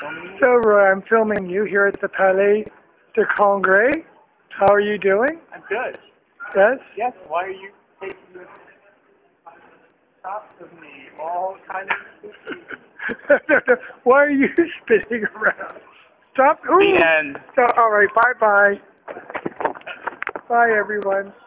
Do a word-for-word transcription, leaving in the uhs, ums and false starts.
So, Roy, I'm filming you here at the Palais de Congrès. How are you doing? I'm good. Yes? Yes, why are you taking this shots of me? All kind of... Why are you spinning around? Stop. Ooh. The end. So, all right, bye-bye. Bye, everyone.